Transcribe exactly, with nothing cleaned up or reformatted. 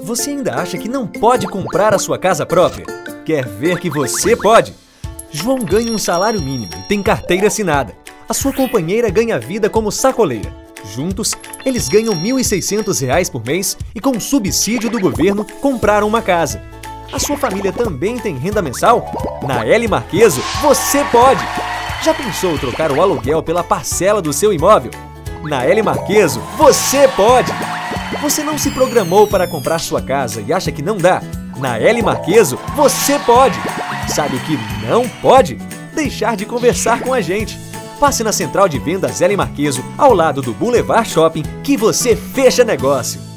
Você ainda acha que não pode comprar a sua casa própria? Quer ver que você pode? João ganha um salário mínimo e tem carteira assinada. A sua companheira ganha vida como sacoleira. Juntos, eles ganham mil e seiscentos reais por mês e, com subsídio do governo, compraram uma casa. A sua família também tem renda mensal? Na L Marqueso, você pode! Já pensou trocar o aluguel pela parcela do seu imóvel? Na L Marqueso, você pode! Você não se programou para comprar sua casa e acha que não dá? Na L Marqueso, você pode! Sabe o que não pode? Deixar de conversar com a gente. Passe na Central de Vendas L Marqueso, ao lado do Boulevard Shopping, que você fecha negócio.